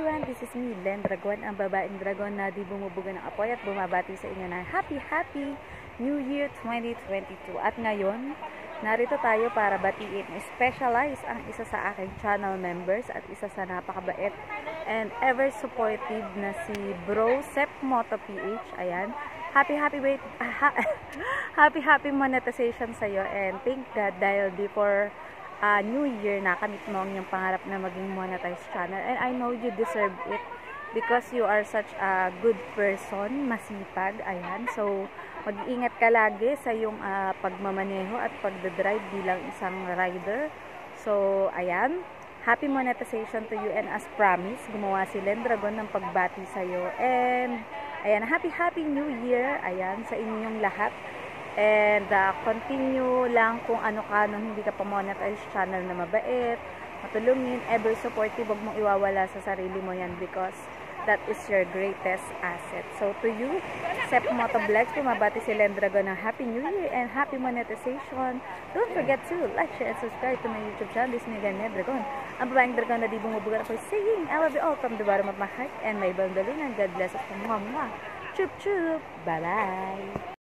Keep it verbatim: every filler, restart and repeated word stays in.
everyone, this is me, Len Dragon, ang babaeng dragon na di bumubuga ng apoy at bumabati sa inyo na Happy Happy New Year twenty twenty-two. At ngayon, narito tayo para batiin, specialize ang isa sa aking channel members at isa sa napakabait and ever supportive na si Bro Sep Moto P H. Ayan, happy happy wait, happy happy monetization sa'yo, and thank God dahil before Uh, New Year na kamit mo ang iyong pangarap na maging monetized channel, and I know you deserve it because you are such a good person, masipag. Ayan, so mag-iingat ka lagi sa iyong uh, pagmamaneho at pagdadrive bilang isang rider. So ayan, happy monetization to you, and as promised, gumawa si Len Dragon ng pagbati sa iyo, and ayan, happy happy New Year ayan sa inyong lahat. And uh, continue lang kung ano ka nung hindi ka pa monetize channel na mabait, matulungin, ever supportive. Huwag mong iwawala sa sarili mo yan because that is your greatest asset. So to you, Sep Moto Vlogs, pumabati si Len Dragon ng Happy New Year and happy monetization. Don't forget to like, share, and subscribe to my YouTube channel. This is Len Dragon, ang babaeng dragon na di bumubuga ako saying I love you all from the bottom of my heart and my bandalingan. God bless us. Mwah mwah. Chup chup. Bye bye.